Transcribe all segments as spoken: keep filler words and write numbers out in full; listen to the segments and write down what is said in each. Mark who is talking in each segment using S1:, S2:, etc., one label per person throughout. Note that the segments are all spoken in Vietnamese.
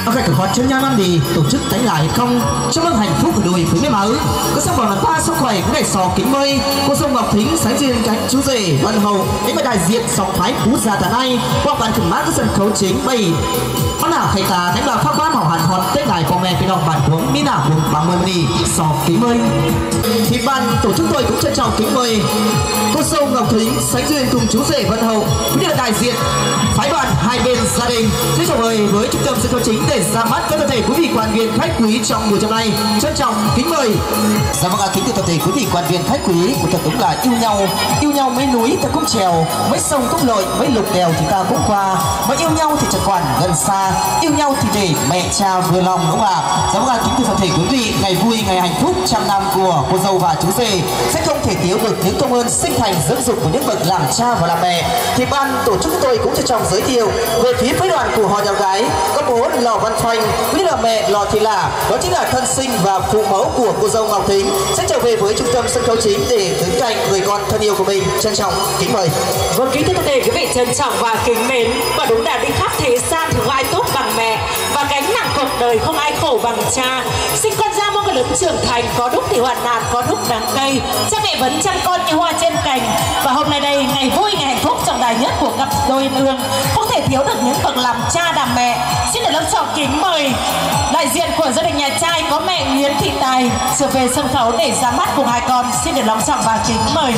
S1: Ở cái cửa khó chân nha năm đi tổ chức đánh lại không chúc mừng hạnh phúc của đôi phía mê máu có xong vào là ta sức khỏe cũng ngày sò kính mây cô sông Ngọc Thính sáng duyên cánh chú rể Văn Hậu đến với đại diện sòng phái Phú Gia Tà Nay qua bàn thử mát các sân khấu chính bày bắt nào thầy ta đánh vào pháp bán hảo hàn hòn tết ngày con mẹ phía đồng bản huống mỹ nào buồn bằng mười đi sò kính mây thì ban tổ chức tôi cũng trân trọng kính mời cô sông Ngọc Thính sáng duyên cùng chú rể Văn Hậu cũng như là đại diện phái đoàn hai bên gia đình xin chào mời với trung tâm sân khấu chính để ra mắt các tập thể quý vị quan viên khách quý trong buổi hôm nay trân trọng kính mời. Dạ vâng ạ, kính thưa tập thể quý vị quan viên khách quý của thật đúng là yêu nhau yêu nhau mấy núi ta cũng trèo mấy sông cũng lội mấy lục đèo thì ta cũng qua mà yêu nhau thì chẳng quản gần xa yêu nhau thì để mẹ cha vừa lòng đúng không ạ? Dạ vâng ạ, kính thưa tập thể quý vị ngày vui ngày hạnh phúc trăm năm của cô dâu và chú rể sẽ không thể thiếu được những công ơn sinh thành dưỡng dục của những bậc làm cha và làm mẹ. Thì ban tổ chức của tôi cũng trân trọng giới thiệu về phía phái đoàn của họ nhà gái có bố Lò Văn Phanh cũng như là mẹ Lò Thị Lả, đó chính là thân sinh và phụ mẫu của cô dâu Ngọc Thính sẽ trở về với trung tâm sân khấu chính để đứng cạnh người con thân yêu của mình. Trân trọng kính mời.
S2: Vâng, kính thưa tất cả quý vị trân trọng và kính mến, và đúng là đi khắp thế gian thì không ai tốt bằng mẹ và gánh nặng cuộc đời không ai khổ bằng cha. Sinh con ra mong cái lớn trưởng thành, có lúc thì hoạn nạn, có lúc đắng cay, cha mẹ vẫn chăm con như hoa trên cành. Và hôm nay đây ngày vui ngày hạnh phúc trọng đại nhất của cặp đôi nương, không thể thiếu được những bậc làm cha làm mẹ. Xin được long trọng kính mời đại diện của gia đình nhà trai có mẹ Nguyễn Thị Tài trở về sân khấu để ra mắt cùng hai con. Xin được long trọng và kính mời.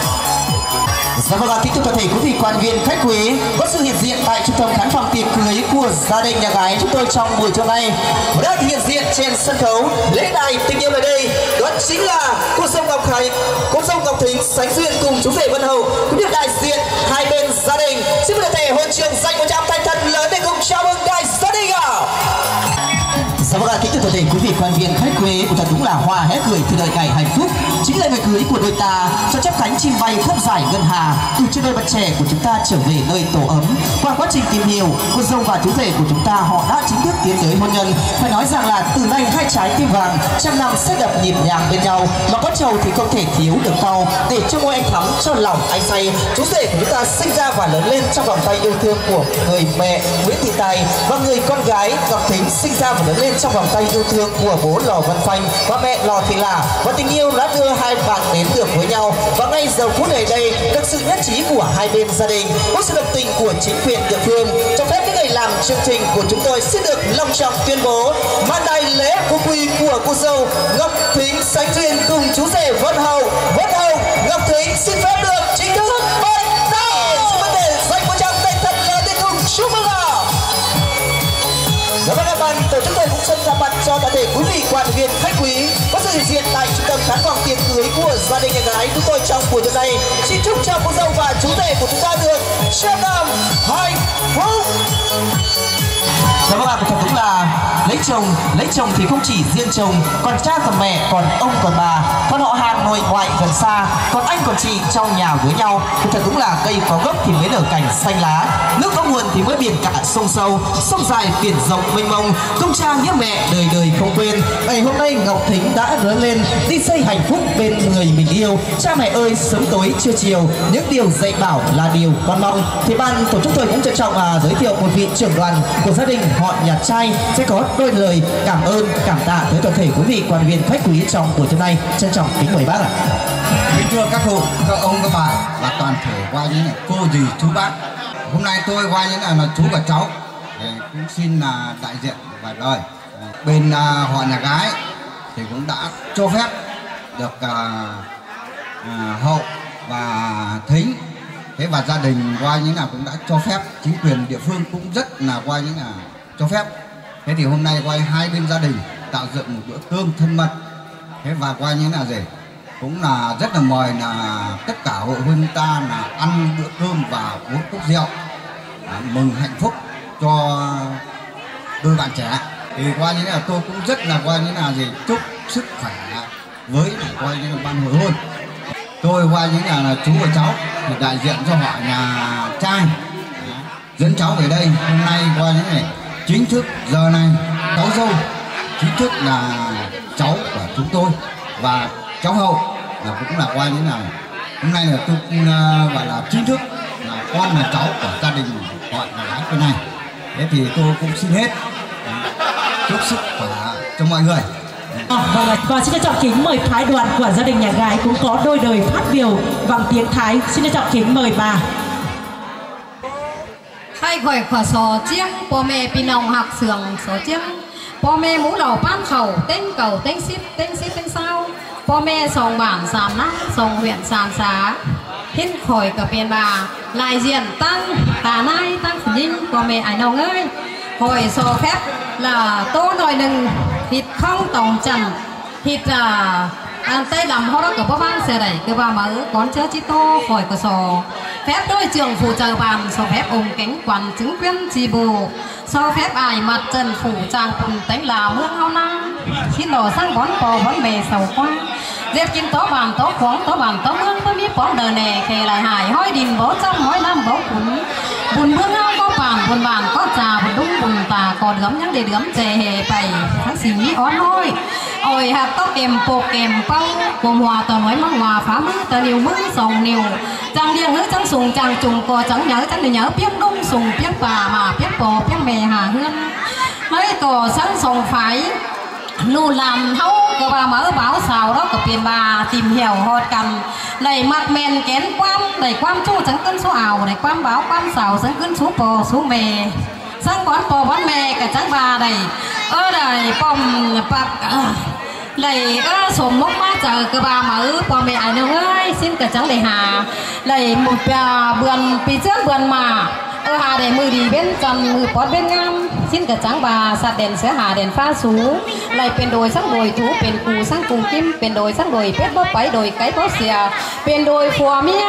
S1: Dạ vâng ạ, kính thưa toàn thể quý vị quan viên khách quý có sự hiện diện tại trung tâm khán phòng tiệc cưới của gia đình nhà gái chúng tôi trong buổi trưa nay. Và đã hiện diện trên sân khấu lễ đài tình yêu ở đây đó chính là cô dâu Ngọc Khánh, cô dâu Ngọc Thính sánh duyên cùng chú rể Văn Hậu cũng như đại diện hai bên gia đình. Xin mời thể hội trường dành một tràng tay thật lớn để cùng chào mừng đại gia đình ạ. Dạ vâng ạ, kính thưa toàn thể quý vị quan viên khách quý của thật đúng là hoa hé cười từ đời ngày hạnh phúc chính là ngày cưới của đôi ta cho chắp cánh chim bay khắp giải ngân hà từ trên đôi bạn trẻ của chúng ta trở về nơi tổ ấm. Qua quá trình tìm hiểu, cô dâu và chú rể của chúng ta họ đã chính thức tiến tới hôn nhân. Phải nói rằng là từ nay hai trái tim vàng trăm năm sẽ đập nhịp nhàng bên nhau, mà có trầu thì không thể thiếu được cau để cho môi anh thắm cho lòng anh say. Chú rể của chúng ta sinh ra và lớn lên trong vòng tay yêu thương của người mẹ Nguyễn Thị Tài và người con gái Ngọc Thính sinh ra và lớn lên trong vòng tay yêu thương của bố Lò Văn Phanh và mẹ Lò Thị Lả, và tình yêu đã đưa hai bạn đến được với nhau. Và ngay giờ phút này đây được sự nhất trí của hai bên gia đình, có sự đồng tình của chính quyền địa phương, cho phép những người làm chương trình của chúng tôi xin được long trọng tuyên bố màn đại lễ phú quý của cô dâu Ngọc Thính sánh duyên cùng chú rể Văn Hậu. Văn Hậu Ngọc Thính xin phép được chính thức bắt đầu. Xin vấn đề dành một tràng tay thật lớn để cùng chúc mừng ạ. Dạ vâng ạ, ban tổ chức tôi cũng xin ra mặt cho toàn thể quý vị quan viên khách quý có sự hiện diện tại trung tâm khán phòng tiệc cưới của gia đình nhà gái chúng tôi trong buổi tối nay. Xin chúc cho cô dâu và chú rể của chúng ta được trăm năm hạnh phúc. Dạ vâng ạ, thật đúng là lấy chồng lấy chồng thì không chỉ riêng chồng, còn cha còn mẹ, còn ông còn bà, còn họ hàng nội ngoại gần xa, còn anh còn chị trong nhà với nhau. Thì thật đúng là cây có gốc thì mới nở cảnh xanh lá, nước có nguồn thì mới biển cả sông sâu, sông dài biển rộng mênh mông, công cha nghĩa mẹ đời đời không quên. Ngày hôm nay Ngọc Thính đã lớn lên đi xây hạnh phúc bên người mình yêu. Cha mẹ ơi sớm tối trưa chiều những điều dạy bảo là điều con mong. Thì ban tổ chức tôi cũng trân trọng à, giới thiệu một vị trưởng đoàn của gia đình họ nhà trai sẽ có đôi lời cảm ơn cảm tạ tới toàn thể quý vị quan viên khách quý trong buổi tối nay. Trân trọng kính mời bác ạ.
S3: Kính thưa các cụ, các ông, các bà và toàn thể qua những cô dì chú bác. Hôm nay tôi qua những là chú và cháu cũng xin là đại diện vài lời. Bên uh, họ nhà gái thì cũng đã cho phép được uh, uh, Hậu và Thính, thế và gia đình qua những là cũng đã cho phép, chính quyền địa phương cũng rất là qua những là cho phép. Thế thì hôm nay quay hai bên gia đình tạo dựng một bữa cơm thân mật, thế và qua những là gì cũng là rất là mời là tất cả hội huynh ta là ăn bữa cơm và uống cốc rượu à, mừng hạnh phúc cho đôi bạn trẻ. Thì qua những là tôi cũng rất là qua những là gì chúc sức khỏe với qua những là ban hội hôn. Tôi qua những là, là chú và cháu thì đại diện cho họ nhà trai dẫn cháu về đây. Hôm nay qua những này chính thức giờ này cháu dâu chính thức là cháu của chúng tôi và cháu Hậu là cũng là qua những là hôm nay là tôi cũng, uh, gọi là chính thức là con là cháu của gia đình họ nhà gái bên này. Thế thì tôi cũng xin hết chúc sức khỏe cho mọi người.
S2: À, vâng ạ. Và xin trân trọng kính mời phái đoàn của gia đình nhà gái cũng có đôi lời phát biểu bằng tiếng Thái. Xin trân trọng kính mời bà.
S4: Hai khỏi khỏa sò chiếc, bố mẹ bị nòng hạc sườn sò chiếc, bố mẹ mũ đầu ban khẩu, tên cầu, tên ship, tên ship, tên sao, bố mẹ sòng bản sàm nát, sòng huyện sàm xá, hết khỏi cả biển bà, lại diện tăng, tà nai, tăng phụ ninh, bố mẹ ảnh nòng ơi, hồi sò phép là tô nồi nừng, thịt không tổng trần, thịt là ăn tay làm hoa đó của bố bác xe đẩy cứ bà mở con chớ chí tô khỏi cửa sổ phép đôi trường phụ trợ bàn so phép ủng cánh quản chứng quyên trì bù so phép ai mặt trần phủ trang cùng tánh là mương hao năng khi lò sang bón bò bón mề sầu qua dẹp kim tố bàn tố khoáng tố bàn tố mương tố miếp bón đời nè kề lại hải hói đình bố trong hói năm bố cún bùn mương hao có bàn bùn bàn có trà bùn đúng bùn tà còn gấm nhắn để gấm chè hề bày tháng xì nhí ón hôi ôi hạt tóc kèm bột kèm bao cùng hòa tờ nói măng hòa phá mứ tờ niều mứ sòng niều chẳng điên hứa chẳng sùng chẳng trùng cò chẳng nhớ chẳng để nhớ biết đông sùng biết bà mà biết bò biết mè hà hương mấy cò sáng sòng phải nụ làm hấu cơ bà mở báo xào đó của tiền bà tìm hiểu hột cầm này mặt men kén quam này quam chu chẳng cân số ảo này quam báo quam xào chẳng cân số bò số mè sang quán bò quán mè cả trắng bà này ở đây bom bạc này ở sổ mốc mát giờ cơ bà mở bò mẹ ai đâu ơi xin cả trắng để hà này một vườn phía trước vườn mà ở hà để mười đi bên trần mười bót bên ngam xin cả trắng bà sạt đèn sẽ hà đèn pha sú nàyเป็นđồi sang đồi thúเป็นcù sang cùng kimเป็นđồi sang đồi pết bóp báy đồi cái bóp xìaเป็นđồi phùa mía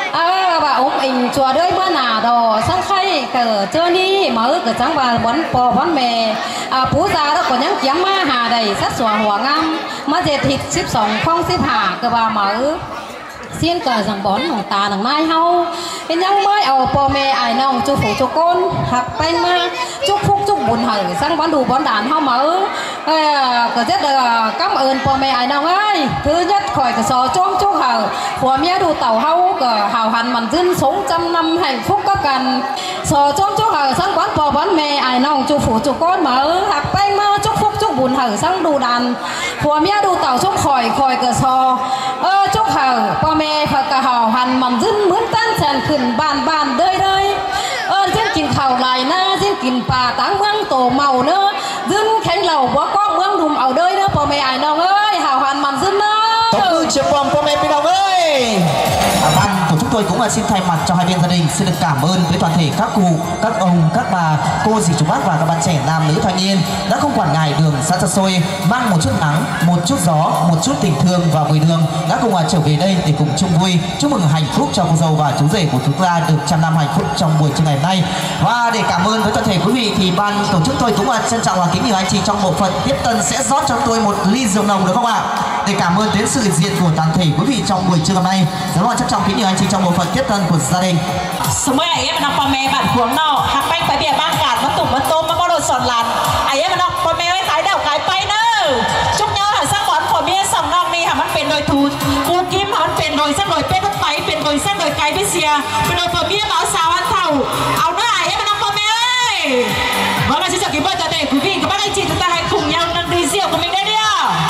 S4: à bà ốm hình chùa đôi bữa nào đò sang khay cờ chơi đi mở cờ trắng bà bón bò bón mè à phú gia đó còn những kiếm ma hà đầy sát xòa hòa ngam mà dệt thịt xếp sòng phong xếp hà cờ bà mở xin cờ rằng bónของตาหนังไม้เฮาเป็นยังไม่เอาพ่อแม่ไอ้น้องจุฝูจุก้นหักไปมาจุกฟุกจุกบุญเหยสั่งบอนดูบอนด่านเฮาmởก็rất là cảm ơnพ่อแม่ไอ้น้องเอ้ย thứ nhất khỏi cái sò trông chúc hờ của mía đủ tàu ฮาก็hào hạnh mạnh dinh sống trăm năm hạnh phúc có cần sò trông chúc hờ sang quánพ่อbónแม่ไอ้น้องจุฝูจุก้นmởหักไปมาจุกฟุกจุกบุญเหยสั่งดูด่านcủa mía đủ tàu chúc khỏi khỏi cái sò ơ chúc hờพ่อแม่phật cả hào hạnh mạnh dinh mướn tan tràn khẩn bàn bàn đời đời ơ xinกินข้าวไหลนะxinกินปลาตั้งเมืองโตเมาเนอะdinh khánh lầu quá có มืองđùm ở đời đóพ่อแม่ไอ้น้องเอ้ยhào hạnh mạnh dinh đó
S1: tổng cư chiếc bomพ่อแม่พี่น้องเอ้ยà, ban của chúng tôi cũng là xin thay mặt cho hai bên gia đình xin được cảm ơn với toàn thể các cụ các ông các bà cô dì chú bác và các bạn trẻ nam nữ thanh niên đã không quản ngại đường xa xa xôi mang một chút nắng một chút gió một chút tình thương và mùi đường đã cùng trở về đây để cùng chung vui chúc mừng hạnh phúc cho cô dâu và chú rể của chúng ta được trăm năm hạnh phúc trong buổi trưa ngày hôm nay. Và để cảm ơn với toàn thể quý vị thì ban tổ chức tôi cũng là trân trọng là kính mời anh chị trong bộ phận tiếp tân sẽ rót cho tôi một ly rượu nồng được không ạ? Để cảm ơn đến sự hiện diện của toàn thể quý vị trong buổi trưa hôm nay. Rất là trân trọng kính mời anh chị trong bộ phận tiếp tân của gia đình.
S2: Sớm ấy em đangพ่อแม่bạn cuống nọหักไปไปเบียบ้านกาดมาตุ่มมาต้มมาบ่โดนสอนหลานไอ้เอ็มน้องพ่อแม่ไว้ขายเดาขายไปเนอะจุกเนาะหาสร้างบอลพ่อแม่สองน้องนี่ค่ะมันเป็นโดยทูกูกิมมันเป็นโดยเส้นโดยเป็ดทุกไปเป็นโดยเส้นโดยไก่พิเศษเป็นโดยพ่อแม่เอาสาวอันเท่าเอาหน้าไอ้เอ็มน้องพ่อแม่เอ้ยว่ามันจะจับกี่บ่จะเด็กคุณพี่กับบ้านไอ้จีจะตายcùng nhauนั่งดีเสียวกับmìnhได้เดียว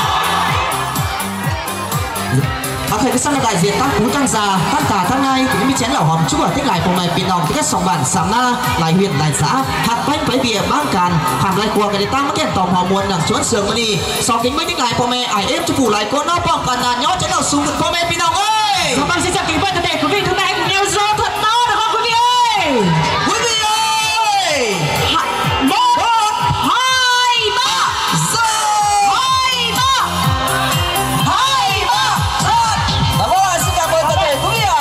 S1: Các thầy cứ sang đại diện các cú tăng già, các cả tháng ngày thì mới chén lẩu hòm chúc ở tích lại cùng này biển nòng cái sòng bản sàm na lại huyện đại xã hạt bánh bấy bìa mang càn hàm lại cua cái tăng cái tòng hò muôn đằng chuột sườn đi sau kính mấy tích lạiพ่อแม่ไอเอฟchúc phủ lại cô nó bỏng cả nàn nhó chén lẩu súng đượcพ่อแม่biển nòng ơi.
S2: Các bạn xin chào quý vị và quý vị chúng ta hãy cùng nhau giơ thật to được không quý vị ơi?
S1: Quý vị ơi!
S2: Một, hai, ba, giơ, hai, ba, hai, ba, giơ.
S1: Cảm ơn, xin cảm ơn tất cả quý vị ạ.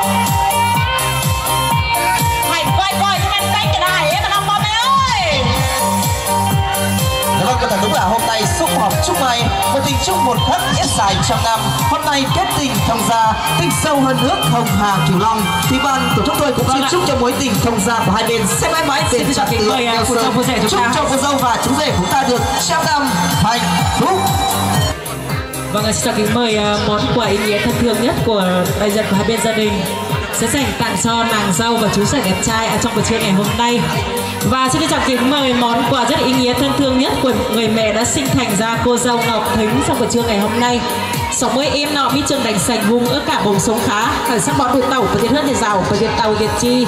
S2: Hãy quay quay cho mình đánh cái này em làm bò mẹ ơi.
S1: Vâng, thật đúng là hôm nay xúc họp chúc may một tình chúc một khắc yết dài trăm năm. Hôm nay kết tình thông gia, tình sâu hơn nước Hồng Hà Cửu Long. Thì ban tổ chúng tôi cũng xin chúc cho mối tình thông gia của hai bên sẽ mãi mãi bền chặt tựa keo sơn. Chúc cho cô dâu và chú rể của chúng ta được trăm năm hạnh phúc.
S2: Vâng, xin chào kính mời uh, món quà ý nghĩa thân thương nhất của đại diện của hai bên gia đình sẽ dành tặng cho nàng dâu và chú rể đẹp trai ở trong buổi trưa ngày hôm nay. Và xin chào kính mời món quà rất ý nghĩa thân thương nhất của người mẹ đã sinh thành ra cô dâu Ngọc Thính trong buổi trưa ngày hôm nay. Sống mới em nọ mi trường đánh sành vùng ở cả bồng sống khá khởi sắc bón đuổi tàu và tiền hơn để giàu và tiền tàu tiền chi.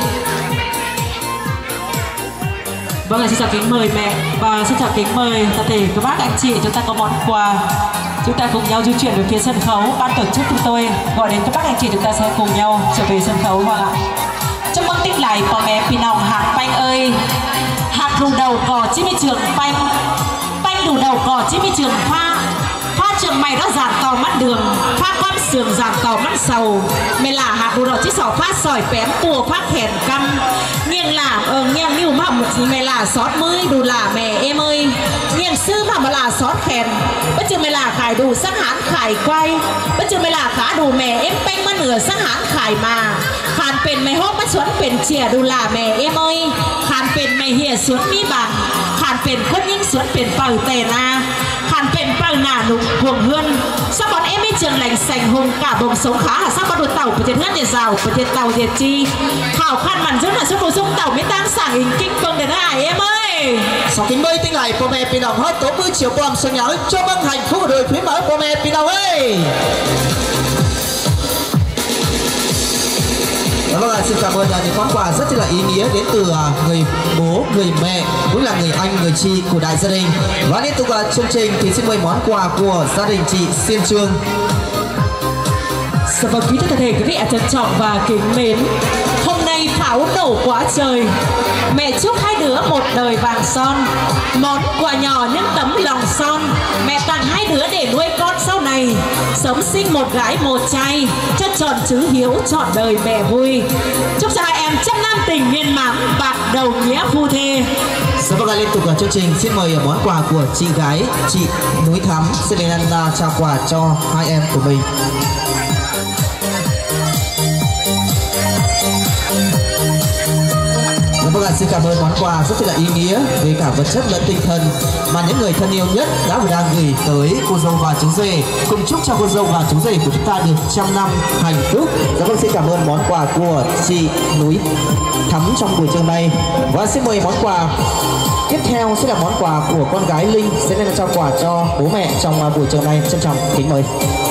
S2: Vâng, xin chào kính mời mẹ và xin chào kính mời toàn thể các bác anh chị, chúng ta có món quà. Chúng ta cùng nhau di chuyển về phía sân khấu. Ban tổ chức chúng tôi gọi đến các bác anh chị, chúng ta sẽ cùng nhau trở về sân khấu vâng ạ. Chúc mừng tích lại có mẹ Pinong hạt banh ơi, hạt đủ đầu cỏ chín mươi trường banh, banh đủ đầu cỏ chín mươi trường pha, pha trường mày đó giản tàu mắt đường, pha con sườn giản tàu mắt sầu, mẹ là hạt đủ đầu chiếc sỏ pha sỏi bém tua pha khèn căm, nghiêng là ờ nghiêng níu mộng mẹ là xót mươi đủ là mẹ em ơi, nghiêng sư mà mà là xót khèn, bất chừng mẹ là khải đủ sắc hán khải quay, bất chừng mẹ là khá đủ mẹ em banh mất nửa sắc hán khải mà. Khànเป็นmày hốt bắt xuốngเป็นเฉียดูlà mẹ em ơi, khànเป็นmày hìa xuống mi bàn, khànเป็นคนยิ่งxuốngเป็นเป่าแต่นา khànเป็นเป่าหนาหนุ่มห่วงเฮือน sao bọn em ấy trường lành sành hùng cả bồng sống khá hả sao bọn đồ tàu của tiền hơn để giàu của tiền tàu tiền chi khảo khăn màn rất là số đồ dung tàu mới tăng sảng hình kinh công để ai em ơi.
S1: Sáu kính mời tinh lại của mẹ Pinong hết tối bữa chiều bom xuân nhớ cho mừng hạnh phúc của đội phía mở của mẹ Pinong ơi. Vâng ạ, xin cảm ơn những món quà rất là ý nghĩa đến từ người bố, người mẹ, cũng là người anh, người chị của đại gia đình. Và liên tục chương trình thì xin mời món quà của gia đình chị Xiên Trương.
S2: Dạ vâng, quý tất thể quý vị trân trọng và kính mến, hôm nay pháo nổ quá trời, mẹ chúc hai đứa một đời vàng son, món quà nhỏ những tấm lòng son, mẹ tặng hai đứa để nuôi con sau này, sớm sinh một gái một trai, cho tròn chữ hiếu trọn đời mẹ vui, chúc cho hai em trăm năm tình viên mãn, bạc đầu nghĩa phu thê.
S1: Dạ vâng, liên tục ở chương trình xin mời món quà của chị gái chị Núi Thắm sẽ lên ăn trao quà cho hai em của mình. Vâng ạ, xin cảm ơn món quà rất là ý nghĩa về cả vật chất lẫn tinh thần mà những người thân yêu nhất đã và đang gửi tới cô dâu và chú rể, cùng chúc cho cô dâu và chú rể của chúng ta được trăm năm hạnh phúc. Dạ vâng, xin cảm ơn món quà của chị Núi Thắm trong buổi trưa này. Và xin mời món quà tiếp theo sẽ là món quà của con gái Linh sẽ lên trao quà cho bố mẹ trong buổi trưa này. Trân trọng kính mời.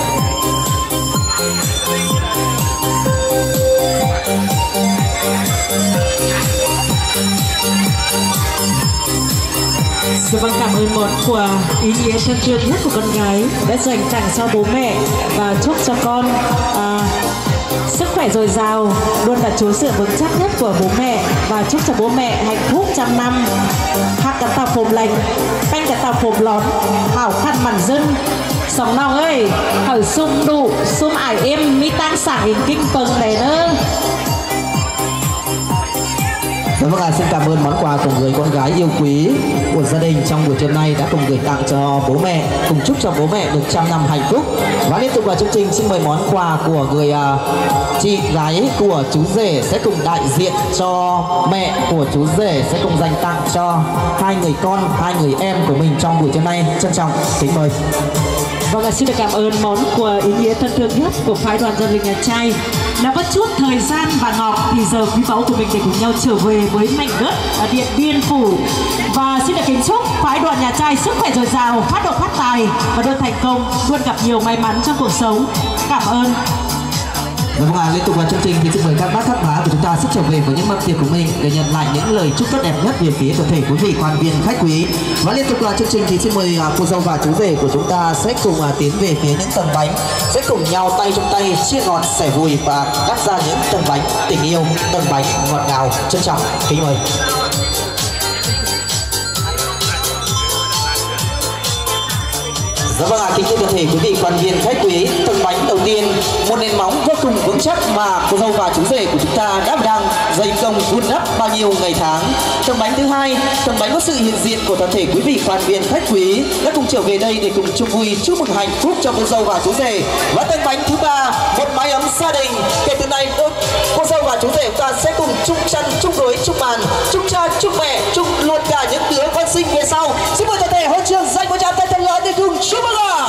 S2: Dạ vâng, cảm ơn món quà ý nghĩa thân thương nhất của con gái đã dành tặng cho bố mẹ và chúc cho con à, sức khỏe dồi dào, luôn là chỗ dựa vững chắc nhất của bố mẹ và chúc cho bố mẹ hạnh phúc trăm năm. Hát cả tàu phồm lành, banh cả tàu phồm lón, hảo khăn mặn dân. Sống nào ơi, hở sung đủ, sung ải em mi tăng sảng hình kinh pừng này nữa.
S1: Dạ vâng ạ, xin cảm ơn món quà của người con gái yêu quý của gia đình trong buổi trưa nay đã cùng gửi tặng cho bố mẹ, cùng chúc cho bố mẹ được trăm năm hạnh phúc. Và liên tục vào chương trình xin mời món quà của người uh, chị gái của chú rể sẽ cùng đại diện cho mẹ của chú rể sẽ cùng dành tặng cho hai người con, hai người em của mình trong buổi trưa nay. Trân trọng kính mời.
S2: Vâng, xin được cảm ơn món quà ý nghĩa thân thương nhất của phái đoàn gia đình nhà trai. Đã có chút thời gian và ngọt thì giờ quý báu của mình để cùng nhau trở về với mảnh đất ở Điện Biên Phủ. Và xin được kính chúc phái đoàn nhà trai sức khỏe dồi dào, phát độ phát tài và luôn thành công, luôn gặp nhiều may mắn trong cuộc sống. Cảm ơn.
S1: Vâng ạ, liên tục vào chương trình thì xin mời các bác các má của chúng ta sẽ trở về với những mâm tiệc của mình để nhận lại những lời chúc tốt đẹp nhất về phía toàn thể quý vị quan viên khách quý. Và liên tục vào chương trình thì xin mời cô dâu và chú rể của chúng ta sẽ cùng tiến về phía những tầng bánh, sẽ cùng nhau tay trong tay chia ngọt sẻ vui và cắt ra những tầng bánh tình yêu, tầng bánh ngọt ngào. Trân trọng kính mời. Dạ vâng ạ, kính thưa toàn thể quý vị quan viên khách quý, tầng bánh đầu tiên một nền móng vô cùng vững chắc mà cô dâu và chú rể của chúng ta đã đang dày công vun đắp bao nhiêu ngày tháng. Tầng bánh thứ hai, tầng bánh có sự hiện diện của toàn thể quý vị quan viên khách quý đã cùng trở về đây để cùng chung vui chúc mừng hạnh phúc cho cô dâu và chú rể. Và tầng bánh thứ ba, một mái ấm gia đình. Kể từ nay đôi cô dâu và chú rể chúng ta sẽ cùng chung chăn, chung gối, chung bàn, chung cha, chung mẹ, chung luôn cả những đứa con sinh về sau. Xin mời toàn thể hội trường dành một tràng tay thật lớn để cùng chúc mừng ạ.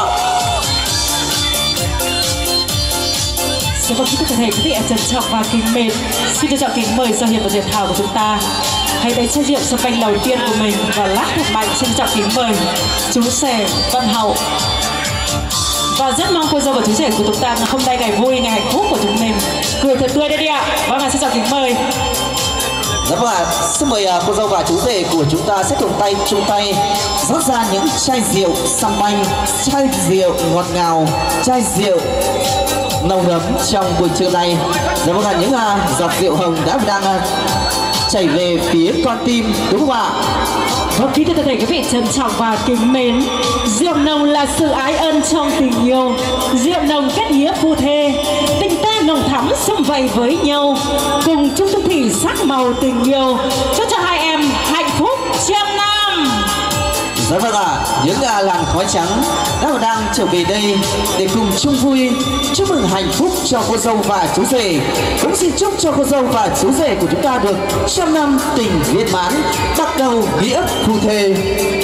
S2: Xin vâng, kính thưa toàn thể quý vị trân trọng và kính mến, xin trân trọng kính mời giao hiệp và diệt thảo của chúng ta hãy lấy chai rượu sâm panh đầu tiên của mình và lắc thật mạnh. Xin trọng kính mời chú rể Văn Hậu. Và rất mong cô dâu và chú rể của chúng ta hôm nay ngày vui, ngày hạnh phúc của chúng mình cười thật tươi đây đi ạ. Vâng ạ, xin trọng kính mời.
S1: Dạ vâng ạ, xin mời cô dâu và chú rể của chúng ta sẽ cùng tay chung tay rót ra những chai rượu sâm panh, chai rượu ngọt ngào, chai rượu nồng ấm trong buổi trưa này. Dạ vâng ạ, những uh, giọt rượu hồng đã và đang uh, chảy về phía con tim, đúng không ạ?
S2: Vâng, kính thưa tất cả quý vị trân trọng và kính mến, rượu nồng là sự ái ân trong tình yêu, rượu nồng kết nghĩa phu thê, tình ta nồng thắm sum vầy với nhau, cùng chung chung thủy sắc màu tình yêu, chúc cho hai em hạnh phúc trăm năm.
S1: Dạ vâng ạ, những uh, làn khói trắng đã và đang trở về đây để cùng chung vui chúc mừng hạnh phúc cho cô dâu và chú rể. Cũng xin chúc cho cô dâu và chú rể của chúng ta được trăm năm tình viên mãn, bắt đầu nghĩa phu thê.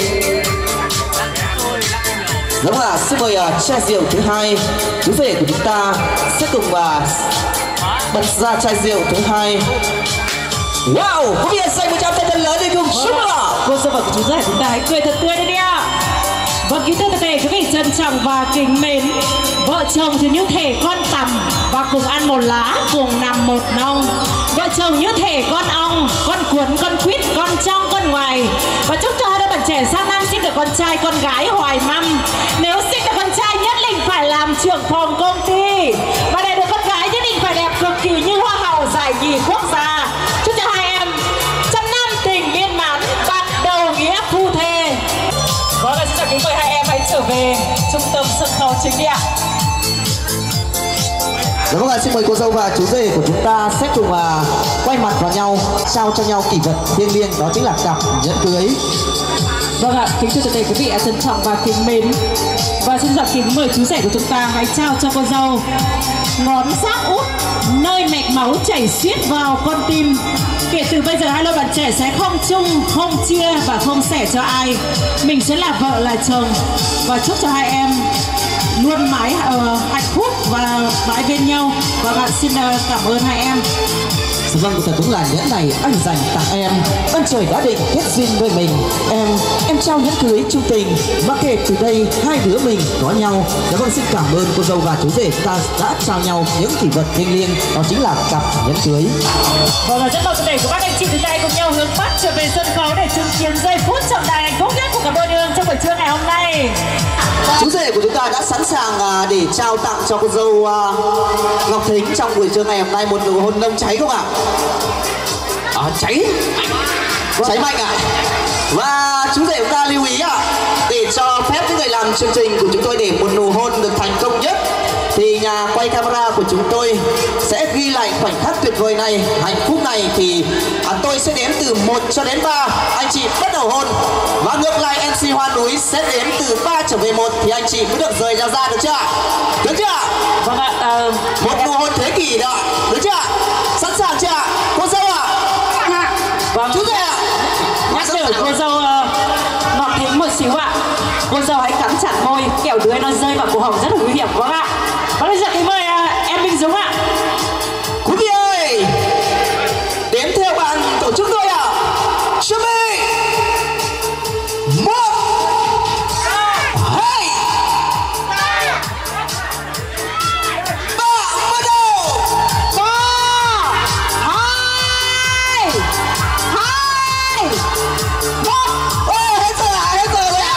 S1: Dạ vâng ạ, xin mời uh, chai rượu thứ hai, chú rể của chúng ta sẽ cùng uh, bật ra chai rượu thứ hai. Wow, có biết dành một trăm tay thật lớn để cùng chúc mừng ạ.
S2: Cô dâu và chú rể chúng ta hãy cười thật tươi đi đi ạ. Vâng, kính thưa tất cả quý vị trân trọng và kính mến, vợ chồng thì như thể con tằm và cùng ăn một lá, cùng nằm một nông. Vợ chồng như thể con ong, con cuốn, con quýt, con trong, con ngoài. Và chúc cho hai đứa bạn trẻ sang năm sinh được con trai, con gái hoài măm. Nếu sinh được con trai nhất định phải làm trưởng phòng công ty, và để được con gái nhất định phải đẹp cực kỳ như hoa hậu giải nhì quốc gia. Chúc cho hai em trăm năm tình viên mãn, bắt đầu nghĩa phu thê. Vâng, xin chào kính mời hai em hãy trở về trung tâm sân khấu chính đi ạ.
S1: Dạ vâng ạ, xin mời cô dâu và chú rể của chúng ta sẽ cùng uh, quay mặt vào nhau, trao cho nhau kỷ vật thiêng liêng, đó chính là cặp nhẫn cưới.
S2: Vâng ạ, kính thưa tất cả quý vị trân trọng và kính mến, và xin chào kính mời chú rể của chúng ta hãy trao cho cô dâu ngón giáp út nơi mạch máu chảy xiết vào con tim. Kể từ bây giờ hai đôi bạn trẻ sẽ không chung, không chia và không sẻ cho ai. Mình sẽ là vợ là chồng, và chúc cho hai em luôn mãi uh, hạnh phúc và mãi bên nhau. Và bạn xin uh, cảm ơn hai em.
S1: Vâng, thật đúng là nhẫn này anh dành tặng em. Ân trời đã định kết duyên với mình. Em, em trao nhẫn cưới chung tình, và kể từ đây hai đứa mình có nhau. Dạ vâng, xin cảm ơn cô dâu và chú rể ta đã trao nhau những kỷ vật thiêng liêng, đó chính là cặp nhẫn cưới.
S2: Vâng, và rất mong để của các anh chị từ đây cùng nhau hướng mắt trở về sân khấu để chứng kiến giây phút trọng đại hạnh phúc nhất của cặp đôi yêu trong buổi trưa ngày hôm nay.
S1: Chú rể của chúng ta đã sẵn sàng uh, để trao tặng cho cô dâu uh, Ngọc Thính trong buổi trưa ngày hôm nay một nụ hôn nồng cháy không ạ? À, cháy cháy mạnh ạ. Và chú rể chúng ta lưu ý ạ, để cho phép những người làm chương trình của chúng tôi để một nụ hôn được thành công nhất thì nhà quay camera của chúng tôi sẽ ghi lại khoảnh khắc tuyệt vời này, hạnh phúc này. Thì à, tôi sẽ đếm từ một cho đến ba, anh chị bắt đầu hôn, và ngược lại em xê Hoa Núi sẽ đếm từ ba trở về một thì anh chị mới được rời ra ra, được chưa? Được chưa?
S2: Vâng ạ. Uh,
S1: một nụ hôn thế kỷ đó, được chưa? Sẵn sàng chưa? Cô dâu ạ? À?
S2: Vâng.
S1: Chú rể ạ?
S2: Nhắc nhở cô dâu uh, Ngọc Thính một xíu ạ. Cô dâu hãy cắn chặt môi, kẻo đuôi nó rơi vào cổ họng rất là nguy hiểm. Vâng ạ. Vâng, bây giờ thì mời uh, em Minh Dũng ạ.
S1: Quý vị ơi, đếm theo bạn tổ chức tôi ạ. Chuẩn bị một, hai, ba, bắt đầu.
S2: Ba, hai, hai, một.
S1: Ôi, hết giờ ạ, hết giờ rồi ạ.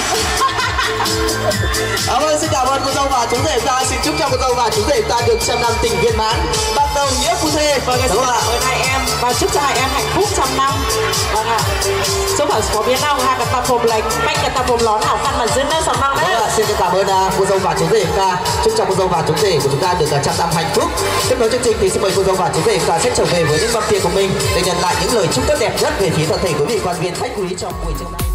S1: À, vâng, xin cảm ơn cô dâu và chú rể ta. Xin chúc cho cô dâu và chú rể ta được trăm năm tình viên mãn, bắt đầu nghĩa phu thê.
S2: Vâng, xin cảm ơn hai em và chúc cho hai em hạnh phúc trăm năm. Vâng ạ. Chúc ở có biến nào hai cái tập hộp lành, bánh cái tập hộp lón hảo khăn mà dân đó sòng năm đấy.
S1: Vâng ạ, xin cảm ơn uh, cô dâu và chú rể ta. Chúc cho cô dâu và chú rể của chúng ta được uh, trăm năm hạnh phúc. Tiếp nối chương trình thì xin mời cô dâu và chú rể ta sẽ trở về với những văn tiền của mình để nhận lại những lời chúc tốt đẹp nhất về phía toàn thể quý vị quan viên khách quý trong buổi trưa nay.